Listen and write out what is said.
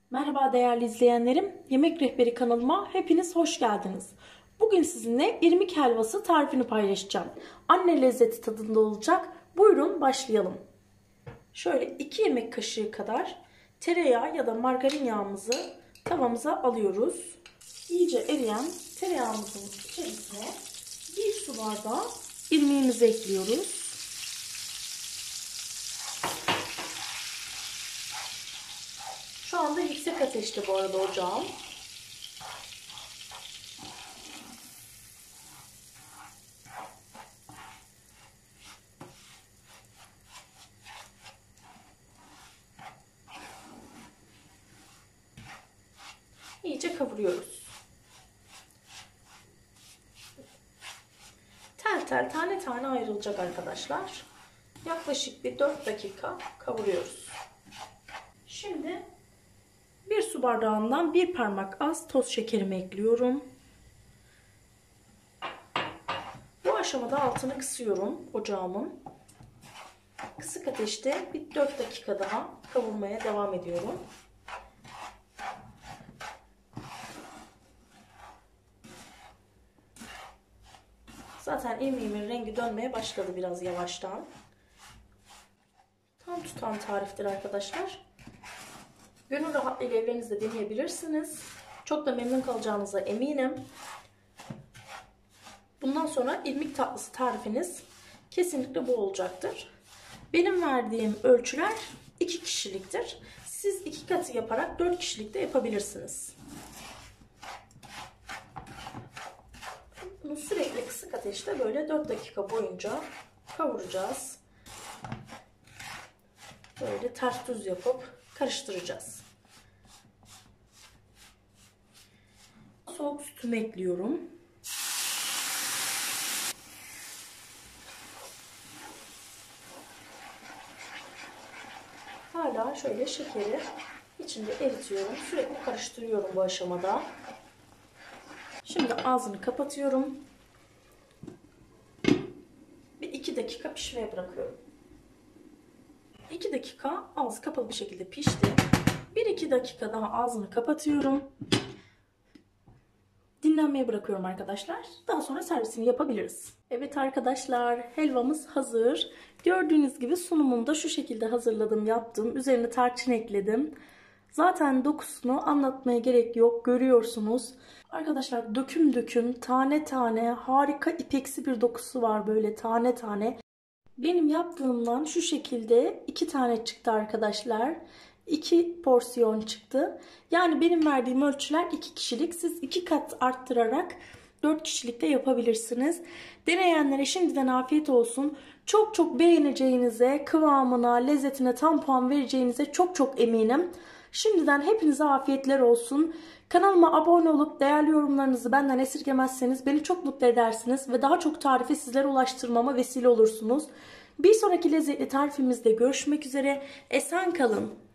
Merhaba değerli izleyenlerim. Yemek Rehberi kanalıma hepiniz hoş geldiniz. Bugün sizinle irmik helvası tarifini paylaşacağım. Anne lezzeti tadında olacak. Buyurun başlayalım. Şöyle 2 yemek kaşığı kadar tereyağı ya da margarin yağımızı tavamıza alıyoruz. İyice eriyen tereyağımızın içerisine 1 su bardağı irmiğimizi ekliyoruz. Şu anda yüksek ateşte bu arada ocağım. İyice kavuruyoruz. Tel tel tane tane ayrılacak arkadaşlar. Yaklaşık bir 4 dakika kavuruyoruz. Şimdi 1 su bardağından 1 parmak az toz şekerimi ekliyorum. Bu aşamada altını kısıyorum ocağımın. Kısık ateşte bir 4 dakika daha kavurmaya devam ediyorum. Zaten irmiğimin rengi dönmeye başladı biraz yavaştan. Tam tutan tariftir arkadaşlar. Gönül rahatlığıyla evlerinizde deneyebilirsiniz. Çok da memnun kalacağınıza eminim. Bundan sonra irmik tatlısı tarifiniz kesinlikle bu olacaktır. Benim verdiğim ölçüler 2 kişiliktir. Siz 2 katı yaparak 4 kişilik de yapabilirsiniz. Bunu sürekli kısık ateşte böyle 4 dakika boyunca kavuracağız. Böyle ters düz yapıp karıştıracağız. Soğuk sütümü ekliyorum. Hala şöyle şekeri içinde eritiyorum. Sürekli karıştırıyorum bu aşamada. Şimdi ağzını kapatıyorum. Bir 2 dakika pişmeye bırakıyorum. 2 dakika ağzı kapalı bir şekilde pişti. 1-2 dakika daha ağzını kapatıyorum. Dinlenmeye bırakıyorum arkadaşlar. Daha sonra servisini yapabiliriz. Evet arkadaşlar, helvamız hazır. Gördüğünüz gibi sunumunu da şu şekilde hazırladım, yaptım. Üzerine tarçın ekledim. Zaten dokusunu anlatmaya gerek yok. Görüyorsunuz. Arkadaşlar döküm döküm, tane tane harika ipeksi bir dokusu var böyle tane tane. Benim yaptığımdan şu şekilde 2 tane çıktı arkadaşlar. 2 porsiyon çıktı. Yani benim verdiğim ölçüler 2 kişilik. Siz 2 kat arttırarak 4 kişilik de yapabilirsiniz. Deneyenlere şimdiden afiyet olsun. Çok çok beğeneceğinize, kıvamına, lezzetine tam puan vereceğinize çok çok eminim. Şimdiden hepinize afiyetler olsun. Kanalıma abone olup değerli yorumlarınızı benden esirgemezseniz beni çok mutlu edersiniz ve daha çok tarifi sizlere ulaştırmama vesile olursunuz. Bir sonraki lezzetli tarifimizde görüşmek üzere. Esen kalın.